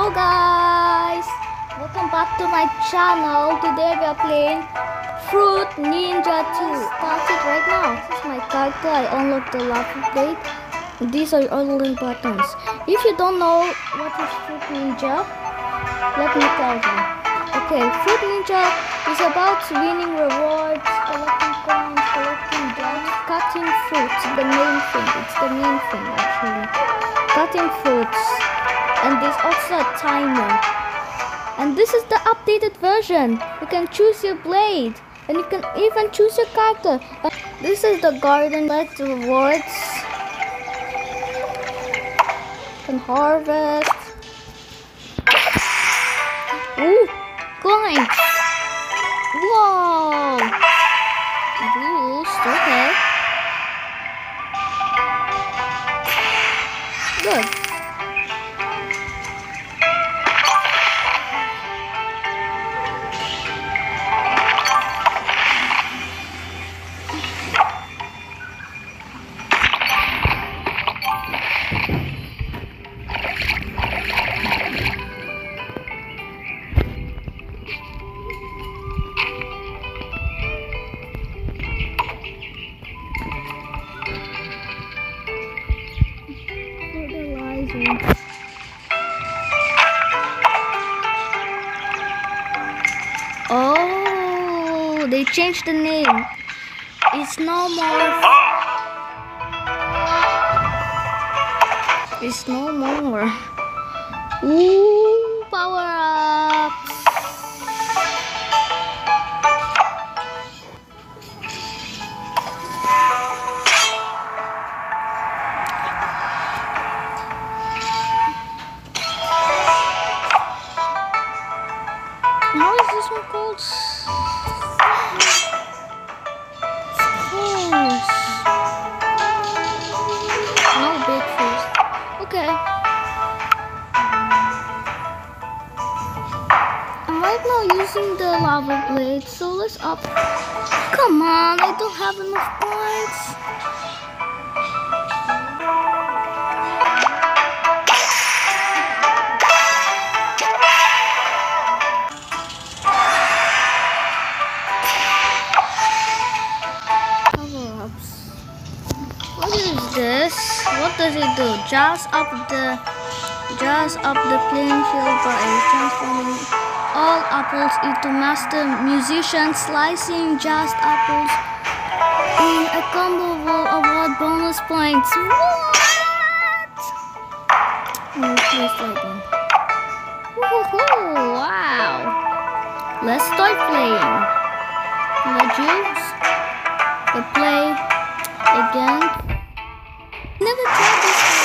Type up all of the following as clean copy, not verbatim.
Hello guys, welcome back to my channel. Today we are playing Fruit Ninja 2. Start it right now. This is my character. I unlocked the lava plate. These are all the buttons. If you don't know what is Fruit Ninja, let me tell you. Okay, Fruit Ninja is about winning rewards, collecting coins, collecting gems, cutting fruits. The main thing. It's the main thing actually. Cutting fruits. And there's also a timer. And this is the updated version. You can choose your blade. And you can even choose your character. This is the garden. Collect rewards. You can harvest. Ooh, coins. Whoa. Boost. Okay. Good. Oh, they changed the name. It's no more. It's no more. Ooh, power ups. How is this one called? Spruce. No big fish. Okay. I'm right now using the lava blade, so let's up. Come on, I don't have enough points. What is this? What does it do? Jazz up the playing field by transforming all apples into master musicians. Slicing jazzed apples in a combo will award bonus points. What? Oh, please like one. Woohoo! Wow! Let's start playing. The juice. The play again. Never tried this one.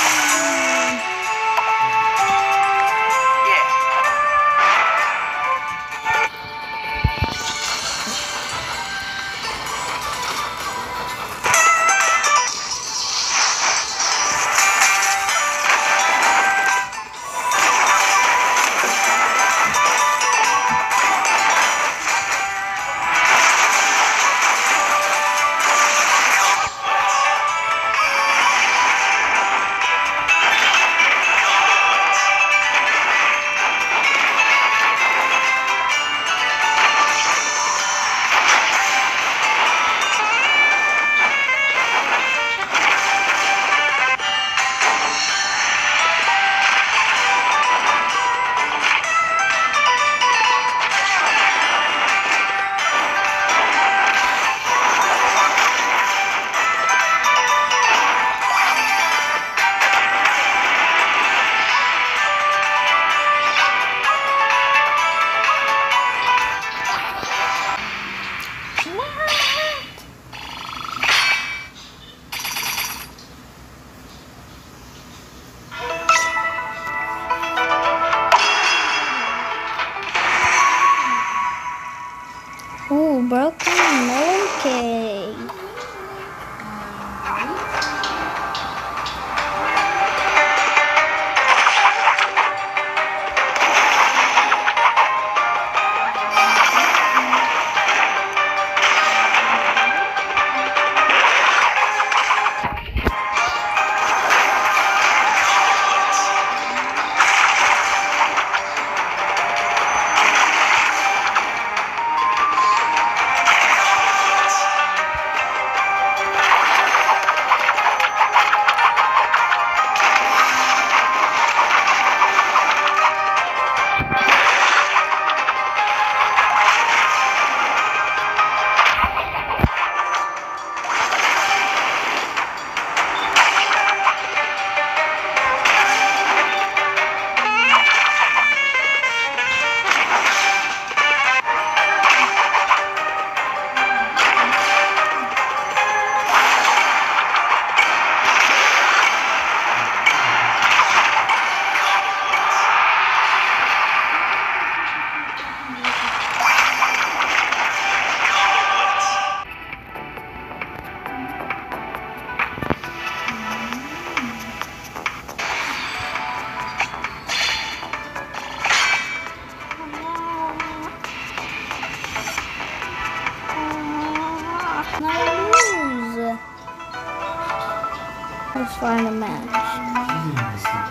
final match.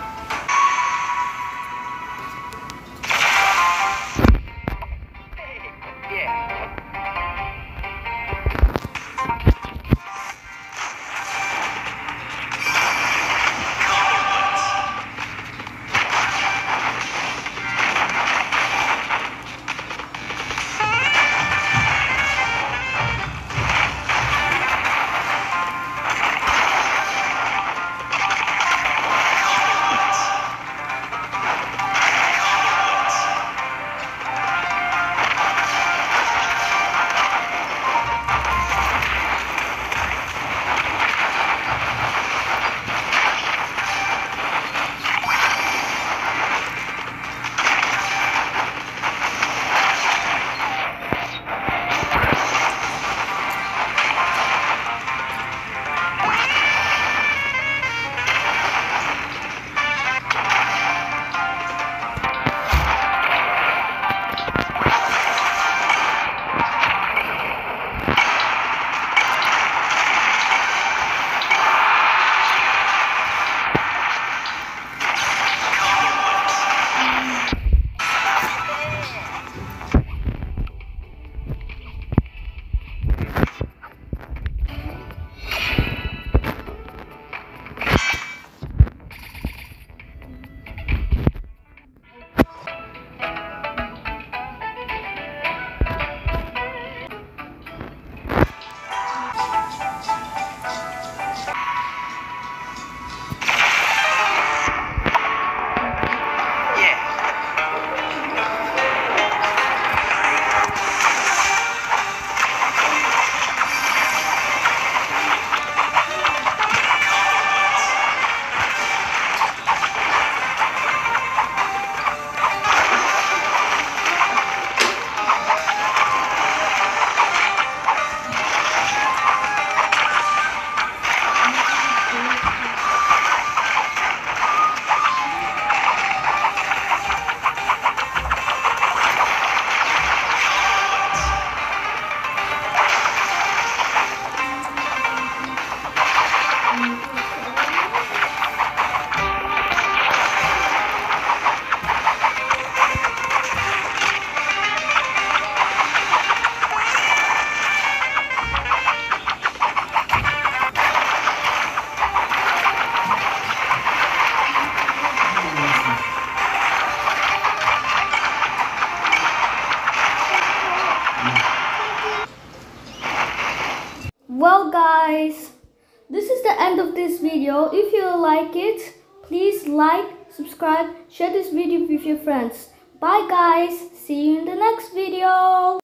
Well guys, this is the end of this video. If you like it, please like, subscribe, share this video with your friends. Bye guys, see you in the next video.